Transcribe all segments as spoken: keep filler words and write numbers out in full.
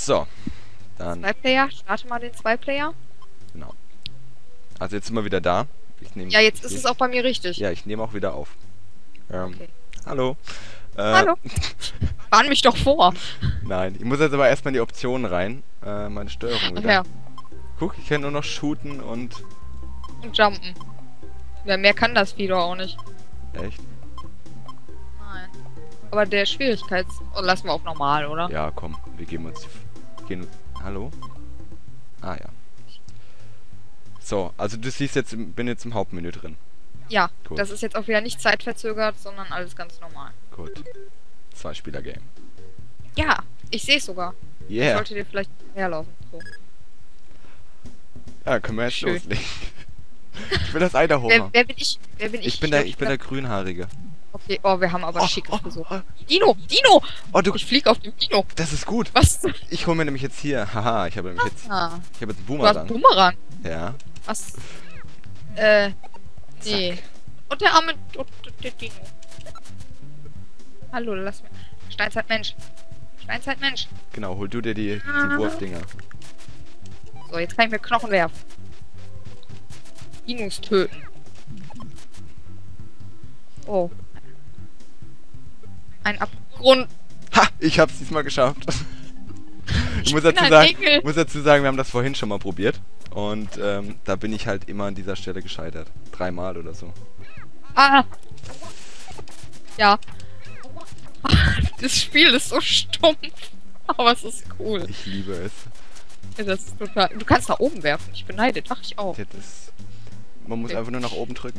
So. Dann. Zwei Player, starte mal den Zwei Player. Genau. Also jetzt sind wir wieder da. Ich nehm, Ja, jetzt ist ich, es auch bei mir richtig. Ja, ich nehme auch wieder auf. Ähm, Okay. Hallo. Äh, Hallo. Warn mich doch vor. Nein, ich muss jetzt aber erstmal in die Optionen rein. Äh, meine Steuerung Ach wieder. ja. Guck, ich kann nur noch shooten und... Und jumpen. Ja, mehr kann das Video auch nicht. Echt? Nein. Aber der Schwierigkeits... Oh, lassen wir auf normal, oder? Ja, komm, wir geben uns... die- Gehen... Hallo? Ah, ja. So, also du siehst jetzt, im- bin jetzt im Hauptmenü drin. Ja, Gut. das ist jetzt auch wieder nicht zeitverzögert, sondern alles ganz normal. Gut. Zwei-Spieler-Game. Ja, ich sehe es sogar. Ich Yeah. sollte dir vielleicht herlaufen. So. Ja, können wir jetzt Schön. loslegen. Ich bin das Idaho. Wer, wer bin ich? Wer bin ich? Ich bin der, glaub, ich bin der Grünhaarige. Okay, oh, wir haben aber ein Oh, schickes oh, Besuch. oh. Dino! Dino! Oh, du... Ich flieg auf dem Dino. Das ist gut. Was? Ich hole mir nämlich jetzt hier... Haha, ich habe nämlich jetzt... Ah, Ich habe jetzt einen du hast einen Boomerang. Bumerang. Ja. Was? Äh, nee. Zack. Und der arme... Und der Dino. Hallo, lass mich... Steinzeitmensch. Steinzeitmensch. Genau, hol du dir die, die Ah. Wurfdinger. So, jetzt kann ich mir Knochen werfen. Dinos töten. Oh. Ein Abgrund. Ha! Ich hab's diesmal geschafft. Ich, Ich muss, bin dazu ein sagen, Engel. muss dazu sagen, wir haben das vorhin schon mal probiert. Und ähm, da bin ich halt immer an dieser Stelle gescheitert. Dreimal oder so. Ah! Ja. Das Spiel ist so stumpf. Aber es ist cool. Ich liebe es. Ja, das ist total... Du kannst nach oben werfen. Ich beneide. Ach, ich auch. Das ist, man muss Okay. einfach nur nach oben drücken.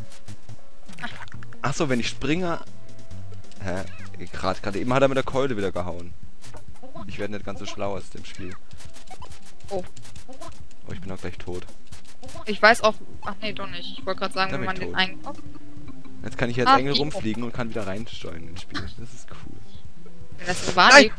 Achso, wenn ich springe... Hä? Gerade, gerade eben hat er mit der Keule wieder gehauen. Ich werde nicht ganz so schlau aus dem Spiel. Oh. Oh, ich bin auch gleich tot. Ich weiß auch... Ach nee, doch nicht. Ich wollte gerade sagen, Da wenn bin man ich den tot. einen... Oh, Jetzt kann ich jetzt Ah, Engel Dino. rumfliegen und kann wieder reinsteuern ins Spiel. Das ist cool. wenn das so war... Nein!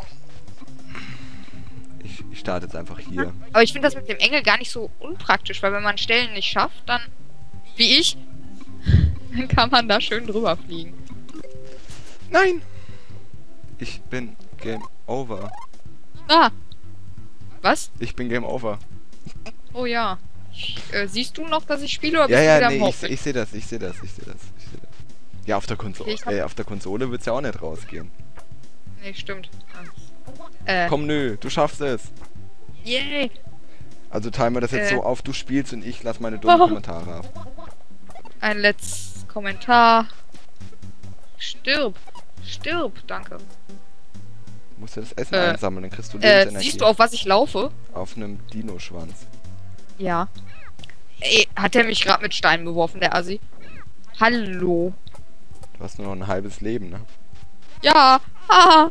Ich, ich starte jetzt einfach hier. Aber ich finde das mit dem Engel gar nicht so unpraktisch, weil wenn man Stellen nicht schafft, dann... Wie ich... Dann kann man da schön drüber fliegen. Nein! Ich bin Game Over. Ah! Was? Ich bin Game Over. Oh ja. Äh, siehst du noch, dass ich spiele, oder Ja, bist du ja, wieder nee, im ich, Hauptbild? ich sehe das, ich sehe das, ich sehe das, ich sehe das. Ja, auf der Konsole, Okay, ich hab- äh, auf der Konsole wird's ja auch nicht rausgehen. Nee, stimmt. Äh, Komm, nö, du schaffst es. yay! Also teilen wir das jetzt Äh. so auf, du spielst und ich lass meine dummen Oh. Kommentare ab. Ein letztes Kommentar. Stirb! Stirb, danke. Du musst ja das Essen Äh, einsammeln, dann kriegst du Äh, Lebensenergie. siehst du, auf was ich laufe? Auf einem Dino-Schwanz. Ja. Ey, hat er mich gerade mit Steinen beworfen, der Assi? Hallo. Du hast nur noch ein halbes Leben, ne? Ja! Ah.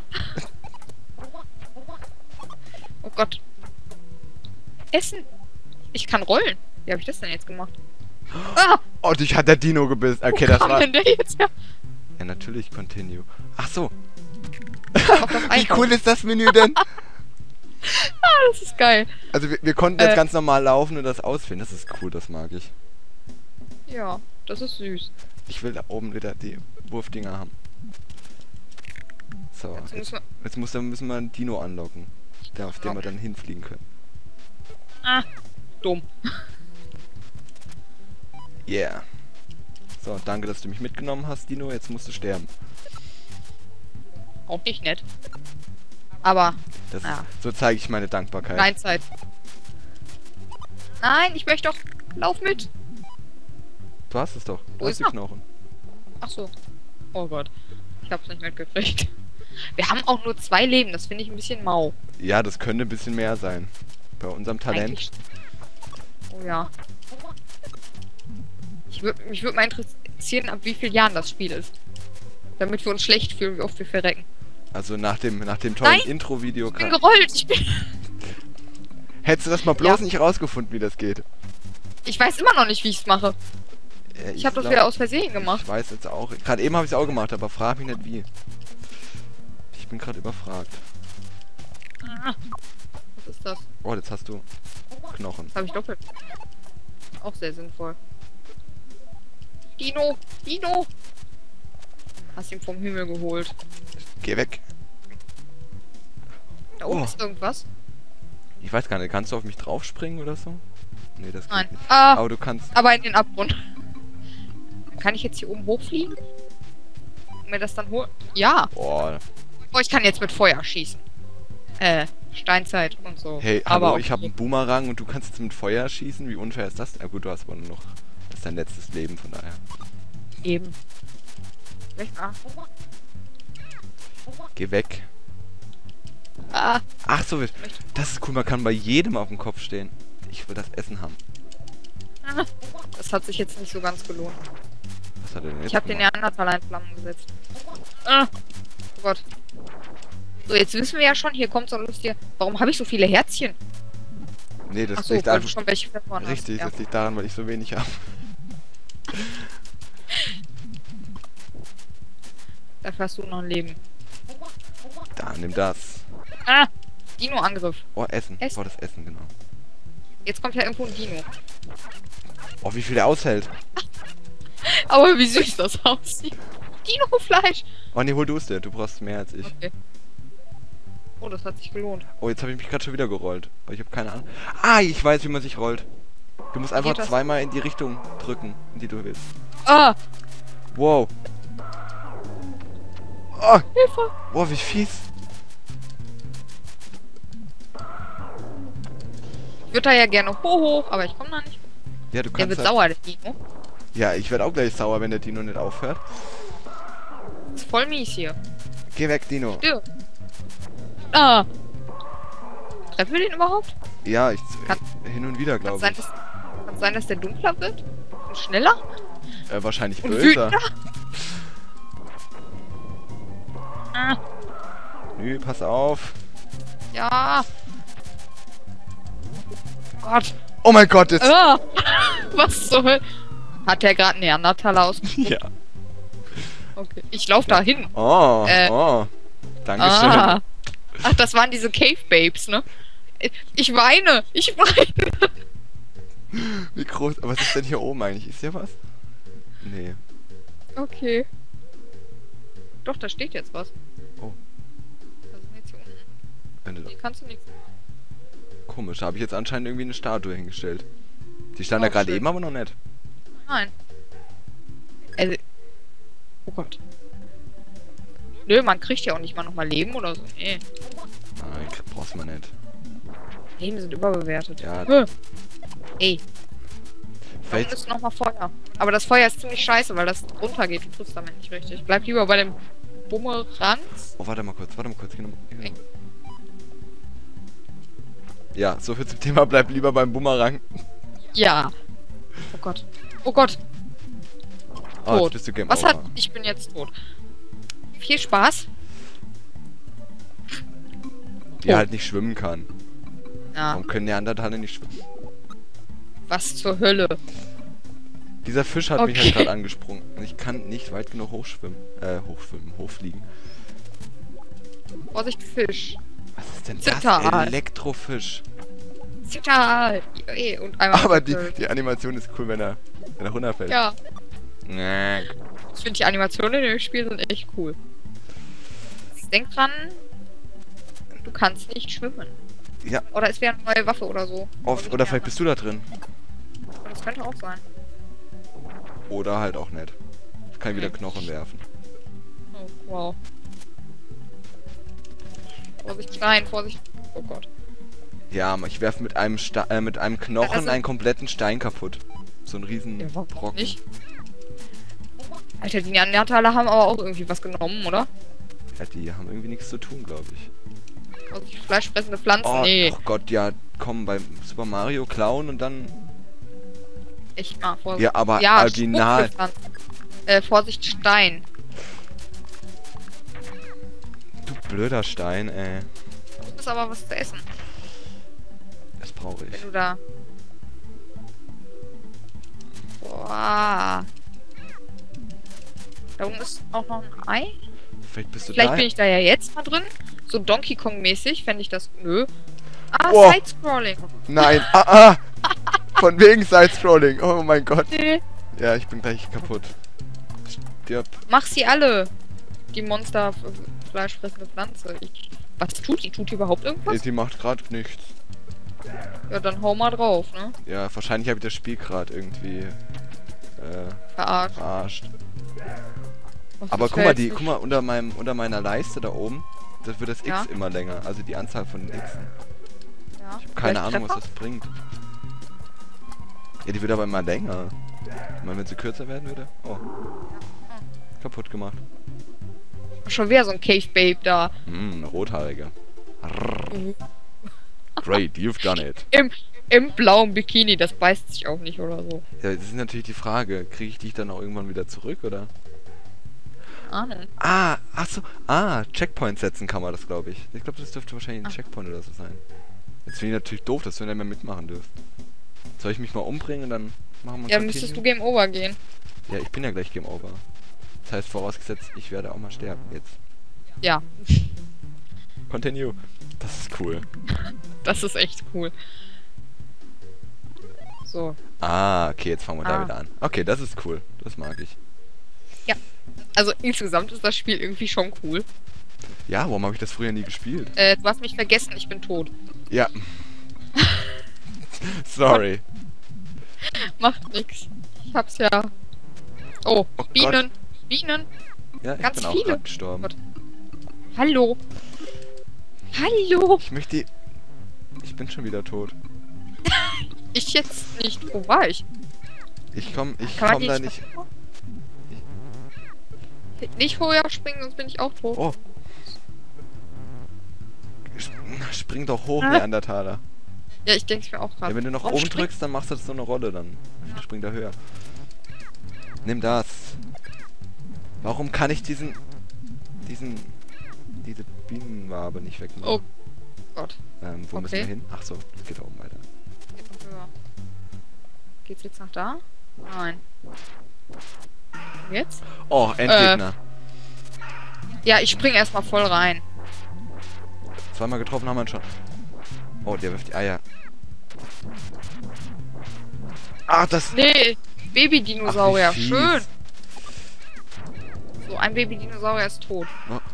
Oh Gott. Essen! Ich kann rollen. Wie habe ich das denn jetzt gemacht? Ah! Oh, dich hat der Dino gebissen. Okay, Wo das kam war... denn der jetzt her? Ja, natürlich, continue. Ach so. Auf das Wie Icon. cool ist das Menü denn? Ah, das ist geil. Also wir, wir konnten jetzt Äh. ganz normal laufen und das auswählen. Das ist cool, das mag ich. Ja, das ist süß. Ich will da oben wieder die Wurfdinger haben. So, Jetzt jetzt, müssen wir... jetzt muss, dann müssen wir einen Dino anlocken, der, auf den wir dann hinfliegen können. Ah, dumm. Yeah. So, danke, dass du mich mitgenommen hast, Dino. Jetzt musst du sterben. Auch nicht nett. Aber, Das Ja. ist, so zeige ich meine Dankbarkeit. nein, Zeit. Nein, ich möchte doch... Lauf mit. Du hast es doch. Du Wo hast ist die er? Knochen. Ach so. Oh Gott. Ich hab's nicht mitgekriegt. Wir haben auch nur zwei Leben. Das finde ich ein bisschen mau. Ja, das könnte ein bisschen mehr sein. Bei unserem Talent. Eigentlich- Oh ja. Ich würd, mich würde mal interessieren, ab wie vielen Jahren das Spiel ist. Damit wir uns schlecht fühlen, wie oft wir verrecken. Also nach dem, nach dem tollen Nein! Intro-Video Ich bin kann... gerollt. Ich bin... Hättest du das mal bloß Ja. nicht rausgefunden, wie das geht. Ich weiß immer noch nicht, wie ich's mache. Äh, Ich habe das glaub- wieder aus Versehen gemacht. Ich weiß jetzt auch. Gerade eben habe ich es auch gemacht, aber frag mich nicht wie. Ich bin gerade überfragt. Ah, was ist das? Oh, jetzt hast du Knochen. Das habe ich doppelt. Auch sehr sinnvoll. Dino! Dino! Hast ihn vom Himmel geholt. Geh weg. Da oben Oh. ist irgendwas. Ich weiß gar nicht, kannst du auf mich draufspringen oder so? Nee, das geht Nein. nicht. Ah, Aber du kannst... aber in den Abgrund. Dann kann ich jetzt hier oben hochfliegen? Und mir das dann holen? Ja. Boah. Oh, ich kann jetzt mit Feuer schießen. Äh, Steinzeit und so. Hey, aber hallo, okay. ich habe einen Boomerang und du kannst jetzt mit Feuer schießen? Wie unfair ist das? Na gut, du hast aber nur noch... Das ist dein letztes Leben, von daher. Eben. Weg, ah. Geh weg. Ah. Ach so, das ist cool, man kann bei jedem auf dem Kopf stehen. Ich will das Essen haben. Das hat sich jetzt nicht so ganz gelohnt. Was hat er denn jetzt Ich habe den gemacht? Neandertaler in Flammen gesetzt. Ah. Oh Gott. So, jetzt wissen wir ja schon, hier kommt so ein lustiger... Warum habe ich so viele Herzchen? Nee, das Achso, liegt weil du einfach... schon welche verloren hast. Richtig, Ja. das liegt daran, weil ich so wenig habe. Dafür hast du noch ein Leben. Da, nimm das. Ah! Dino-Angriff. Oh, Essen. Essen. Oh, das Essen, genau. Jetzt kommt ja irgendwo ein Dino. Oh, wie viel der aushält. Aber wie süß das aussieht. Dino-Fleisch. Oh, nee, hol du es dir. Du brauchst mehr als ich. Okay. Oh, das hat sich gelohnt. Oh, jetzt habe ich mich gerade schon wieder gerollt. Aber ich habe keine Ahnung. Ah, ich weiß, wie man sich rollt. Du musst einfach Geht das? zweimal in die Richtung drücken, in die du willst. Ah! Wow. Oh, Hilfe! wow, wie fies. Ich würde da ja gerne hoch, hoch, aber ich komme da nicht. Ja, du Der kannst wird halt... sauer, der Dino. Ja, ich werde auch gleich sauer, wenn der Dino nicht aufhört. Ist voll mies hier. Geh weg, Dino. Stirb. Ah! Treffen wir den überhaupt? Ja, ich... Kann- hin und wieder, Kann glaube sein, ich. dass, kann sein, dass der dunkler wird? Und schneller? Äh, wahrscheinlich Und böser. wütender? Ah, Nö, pass auf. ja. Gott. Oh mein Gott, jetzt... Ah. Was soll? Hat der gerade Neandertaler aus? Ja. Okay. Ich lauf da hin. Oh, Äh. oh. Dankeschön. Ah. Ach, das waren diese Cave Babes, ne? Ich weine. Ich weine. Wie groß... Was ist denn hier oben eigentlich? Ist hier was? Nee. Okay. Doch, da steht jetzt was. Oh. Was ist denn jetzt hier unten? Wenn du da... Hier kannst du nichts. Komisch, da habe ich jetzt anscheinend irgendwie eine Statue hingestellt. Die stand Oh, da gerade schön. eben, aber noch nicht. Nein. Also. Oh Gott. Nö, man kriegt ja auch nicht mal nochmal Leben oder so. Nee. Nein, brauchst man nicht. Leben sind überbewertet. Ja. Hö. Ey, warum Vielleicht... ist nochmal Feuer? Aber das Feuer ist ziemlich scheiße, weil das runtergeht. Du triffst damit nicht richtig. Bleib lieber bei dem Bumerangs. Oh, warte mal kurz, warte mal kurz. Geh noch mal- geh noch mal. Okay. Ja, so viel zum Thema, bleib lieber beim Bumerang. Ja. Oh Gott. Oh Gott. Oh, Tot. jetzt bist du Game Was Over. hat... Ich bin jetzt tot. Viel Spaß. Die Oh. halt nicht schwimmen kann. Ja. Warum können Neandertaler nicht schwimmen? Was zur Hölle. Dieser Fisch hat mich Okay. halt gerade angesprungen. Und ich kann nicht weit genug hochschwimmen. Äh, hochschwimmen, hochfliegen. Vorsicht, Fisch. Was ist denn Zitter. das? Elektrofisch. Zitter. Ey, und einmal... Aber die, die Animation ist cool, wenn er, wenn er runterfällt. Ja. Nee. Ich finde die Animationen in dem Spiel sind echt cool. Denk dran, du kannst nicht schwimmen. Ja. Oder es wäre eine neue Waffe oder so. Oft, oder vielleicht bist du da drin. du. Das könnte auch sein. Oder halt auch nicht. Ich kann wieder Knochen werfen. Oh, wow. Vorsicht, Stein, Vorsicht. Oh Gott. Ja, ich werfe mit einem Sta äh, mit einem Knochen Also- einen kompletten Stein kaputt. So ein riesen Ja, warum Brocken. nicht? Alter, die Neandertaler haben aber auch irgendwie was genommen, oder? Ja, die haben irgendwie nichts zu tun, glaube ich. Vorsicht, fleischfressende Pflanzen. Oh, nee. oh Gott, ja, komm, bei Super Mario klauen und dann... Echt mal, Vorsicht. Ja, aber ja, original. Spuckpflanzen. Äh, Vorsicht, Stein. Du blöder Stein, ey. Du bist aber was zu essen, Das brauche ich. wenn du da... Boah. Da unten ist auch noch ein Ei. Vielleicht bist du Vielleicht da. bin ich da ja jetzt mal drin. So Donkey Kong-mäßig fände ich das. Nö. Ah, Oh. Side-Scrolling. Nein, ah, ah! Von wegen Side-Scrolling, oh mein Gott. Nee. Ja, ich bin gleich kaputt. Stirb. Mach sie alle. Die Monster fleischfressende Pflanze. Ich Was tut die? Tut die überhaupt Ey, irgendwas? die macht gerade nichts. Ja, dann hau mal drauf, ne? Ja, wahrscheinlich habe ich das Spiel gerade irgendwie äh, Verarscht. verarscht. Was Aber ist guck mal, die, jetzt guck mal, unter meinem, unter meiner Leiste da oben, das wird das Ja. X immer länger. Also die Anzahl von Xen. Ja. Ich habe keine Vielleicht Ahnung, was Treffer? das bringt. Ja, die wird aber immer länger. Ich meine, wenn sie kürzer werden würde. Oh. Kaputt gemacht. Schon wieder so ein Cave Babe da. Hm, eine rothaarige. Arrrr. Mhm. Great, you've done it. Im, Im blauen Bikini, das beißt sich auch nicht oder so. Ja, das ist natürlich die Frage. Kriege ich dich dann auch irgendwann wieder zurück, oder? Ahnung. Ah, achso. Ah, Checkpoint setzen kann man das, glaube ich. Ich glaube, das dürfte wahrscheinlich ein Ah. Checkpoint oder so sein. Jetzt finde ich natürlich doof, dass du nicht mehr mitmachen dürft. Soll ich mich mal umbringen und dann machen wir Ja, ein müsstest du Continue? Game Over gehen. Ja, ich bin ja gleich Game Over. Das heißt, vorausgesetzt, ich werde auch mal sterben jetzt. Ja, Continue. Das ist cool. das ist echt cool. So. Ah, okay, jetzt fangen wir da Ah. wieder an. Okay, das ist cool. Das mag ich. Also insgesamt ist das Spiel irgendwie schon cool. Ja, warum habe ich das früher nie gespielt? Äh, du hast mich vergessen, ich bin tot. Ja. Sorry. Macht nix. Ich hab's ja. Oh, Oh Bienen. Bienen. Ja, ich Ganz bin auch viele. gerade gestorben. Gott. Hallo. Hallo. Ich möchte die... Ich bin schon wieder tot. Ich jetzt nicht. Wo war ich? Ich komm, ich Kann man komm die da nicht nicht... Nicht vorher springen, sonst bin ich auch tot. Oh. Sp- Spring doch hoch, Ah. Neandertaler. Ja, ich denke mir auch Ja, gerade. wenn du nach Warum oben springt- drückst, dann machst du das so eine Rolle, dann springt er höher. Nimm das. Warum kann ich diesen... diesen... diese Bienenwabe nicht wegmachen? Oh Gott. Ähm, wo müssen okay. wir hin? Ach so, das geht da oben weiter. Geht noch höher. Geht's jetzt nach da? Nein. Und jetzt? Oh, Endgegner. Ja, ich spring erstmal voll rein. Zweimal getroffen haben wir ihn schon. Oh, der wirft die Eier. Ah, das... Nee, Baby-Dinosaurier. Ach, wie fies. Schön. So, ein Baby-Dinosaurier ist tot.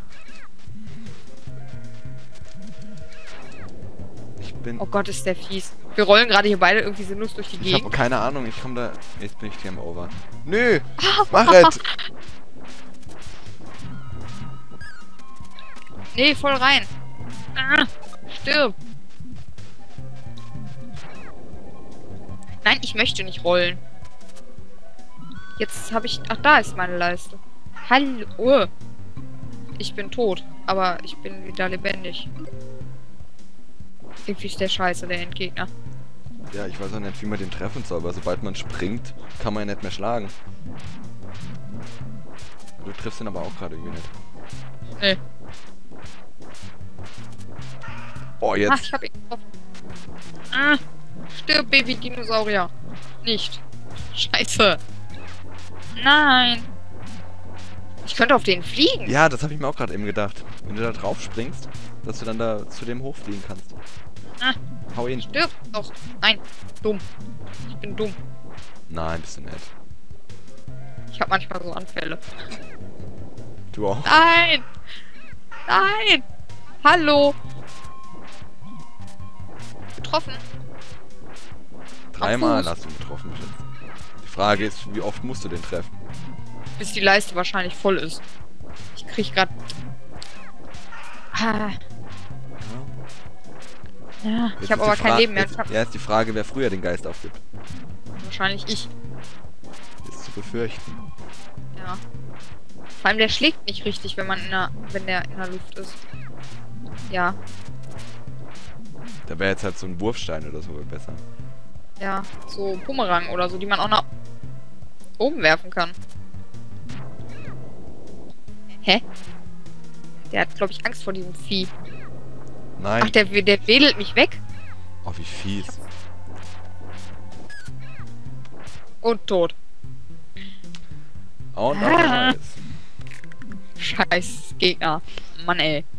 Ich bin... Oh Gott, ist der fies. Wir rollen gerade hier beide irgendwie sinnlos durch die Ich habe Gegend. keine Ahnung, ich komme da... Jetzt bin ich Game Over. Nö! Mach es! Nee, voll rein. Ah, stirb. Nein, ich möchte nicht rollen. Jetzt habe ich... Ach, da ist meine Leiste. Hallo. Oh. Ich bin tot, aber ich bin wieder lebendig. Irgendwie ist der scheiße, der Endgegner. Ja, ich weiß auch nicht, wie man den treffen soll, aber sobald man springt, kann man ihn nicht mehr schlagen. Du triffst ihn aber auch gerade irgendwie nicht. Nee. Oh, Ach, jetzt. ich hab ihn getroffen. Ah, stirb, Baby-Dinosaurier. Nicht. Scheiße. Nein. Ich könnte auf den fliegen. Ja, das habe ich mir auch gerade eben gedacht. Wenn du da drauf springst, dass du dann da zu dem hochfliegen kannst. Ah, Hau ihn. stirb doch. Nein, dumm. Ich bin dumm. Nein, bist du nett. Ich habe manchmal so Anfälle. Du auch. Nein! Nein! Hallo! Getroffen. Dreimal Fuß. hast du ihn getroffen. Bestimmt. Die Frage ist, wie oft musst du den treffen? Bis die Leiste wahrscheinlich voll ist. Ich krieg grad... Ah, ja, Jetzt ich habe ist aber die kein Fra- Leben mehr. Jetzt, Ich hab ja, ist die Frage, wer früher den Geist aufgibt. wahrscheinlich ich. Ist zu befürchten. Ja. Vor allem der schlägt nicht richtig, wenn man in der, wenn der in der Luft ist. Ja, Da wäre jetzt halt so ein Wurfstein oder so besser. ja. So Bumerang oder so, die man auch nach oben werfen kann. Hä? Der hat, glaube ich, Angst vor diesem Vieh. Nein. Ach, der, der wedelt mich weg Oh, wie fies. und tot. Oh, Ah. nice. Scheiß Gegner. Mann, ey.